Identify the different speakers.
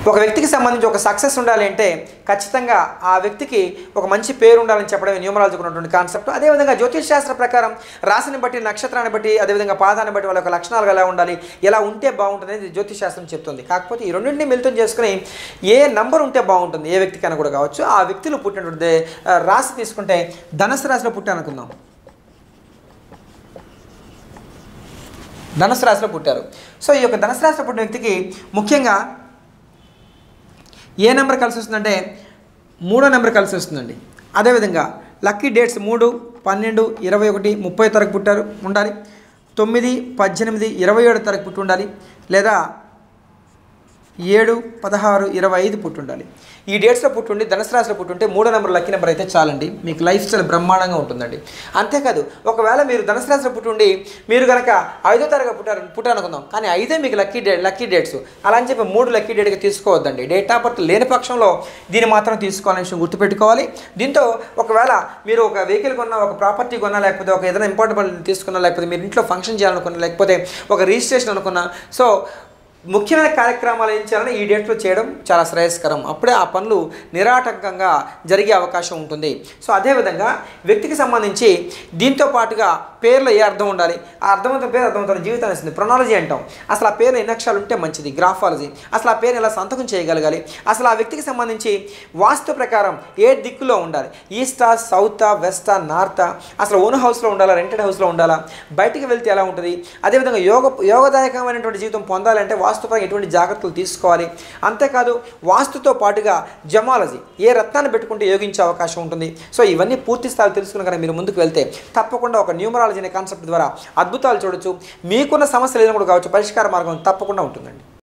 Speaker 1: ఒక వ్యక్తికి సంబంధించి ఒక సక్సెస్ ఉండాలి అంటే ఖచ్చితంగా ఆ వ్యక్తికి ఒక మంచి పేరు ఉండాలని చెప్పడమే న్యూమరాలజీకి ఉన్నటువంటి కాన్సెప్ట్. అదేవిధంగా జ్యోతిష్ శాస్త్ర ప్రకారం రాశిని బట్టి, నక్షత్రాన్ని బట్టి, అదేవిధంగా పాదాన్ని బట్టి వాళ్ళ యొక్క లక్షణాలు ఎలా ఉండాలి, ఎలా ఉంటే బాగుంటుంది అనేది జ్యోతిష్ శాస్త్రం చెప్తుంది. కాకపోతే ఈ రెండింటిని మిళితం చేసుకుని ఏ నంబర్ ఉంటే బాగుంటుంది, ఏ వ్యక్తికైనా కూడా కావచ్చు. ఆ వ్యక్తులు పుట్టినటువంటి రాశి తీసుకుంటే ధనుసు రాశిలో పుట్టారనుకుందాం. ధనుసు రాశిలో పుట్టారు. సో ఈ యొక్క ధనుసు రాశిలో పుట్టిన వ్యక్తికి ముఖ్యంగా ఏ నెంబర్ కలిసి వస్తుందంటే 3వ నెంబర్ కలిసి వస్తుందండి. అదేవిధంగా లక్కీ డేట్స్ 3, 12, 21, 30 తారీఖు పుట్టారు ఉండాలి. 9, 18, 27 తారీఖు పుట్టి ఉండాలి. లేదా 7, 16, 25 పుట్టి ఉండాలి. ఈ డేట్స్లో పుట్టుండి ధనుసు రాశిలో పుట్టుంటే 3వ నెంబర్ లక్కీ నెంబర్ అయితే చాలండి, మీకు లైఫ్ స్టైల్ బ్రహ్మాండంగా ఉంటుందండి. అంతేకాదు ఒకవేళ మీరు ధనుసు రాశిలో పుట్టుండి మీరు కనుక 5వ తారీఖు పుట్టారనుకుందాం, కానీ 5 మీకు లక్కీ డేట్స్ అలా అని చెప్పి 3 లక్కీ డేట్గా తీసుకోవద్దండి. డేట్ ఆఫ్ బర్త్ లేని పక్షంలో దీన్ని మాత్రం తీసుకోవాలనే విషయం గుర్తుపెట్టుకోవాలి. దీంతో ఒకవేళ మీరు ఒక వెహికల్ కొన్నా, ఒక ప్రాపర్టీ కొన్నా, లేకపోతే ఒక ఏదైనా ఇంపార్టెంట్ తీసుకున్నా, లేకపోతే మీరు ఇంట్లో ఫంక్షన్ చేయాలనుకున్నా, లేకపోతే ఒక రిజిస్ట్రేషన్ అనుకున్నా, సో ముఖ్యమైన కార్యక్రమాలు ఏం చేయాలని ఈ డేట్లో చేయడం చాలా శ్రేయస్కరం. అప్పుడే ఆ పనులు నిరాటంకంగా జరిగే అవకాశం ఉంటుంది. సో అదేవిధంగా వ్యక్తికి సంబంధించి దీంతో పాటుగా పేర్లో ఏ అర్థం ఉండాలి, ఆ అర్థవంతమైన పేరు అర్థవంతమైన జీవితాన్ని ఇస్తుంది. ప్రొనాలజీ అంటాం. అసలు ఆ పేరు ఎన్ని అక్షరాలు ఉంటే మంచిది. గ్రాఫాలజీ అసలు ఆ పేరు ఎలా సంతకం చేయగలగాలి, అసలు ఆ వ్యక్తికి సంబంధించి వాస్తు ప్రకారం ఏ దిక్కులో ఉండాలి, ఈస్టా, సౌతా, వెస్టా, నార్తా, అసలు ఓన్ హౌస్లో ఉండాలా, రెంటెడ్ హౌస్లో ఉండాలా, బయటికి వెళ్తే ఎలా ఉంటుంది, అదేవిధంగా యోగదాయకమైనటువంటి జీవితం పొందాలంటే వాస్తుపరంగా ఎటువంటి జాగ్రత్తలు తీసుకోవాలి. అంతేకాదు వాస్తుతో పాటుగా జమాలజీ ఏ రత్నాన్ని పెట్టుకుంటే యోగించే అవకాశం ఉంటుంది. సో ఇవన్నీ పూర్తి స్థాయిలో తెలుసుకున్న కానీ మీరు ముందుకు వెళ్తే తప్పకుండా ఒక న్యూమరాలజీ అనే కాన్సెప్ట్ ద్వారా అద్భుతాలు చూడొచ్చు. మీకున్న సమస్యలు ఏదైనా కూడా కావచ్చు, పరిష్కార మార్గం తప్పకుండా ఉంటుందండి.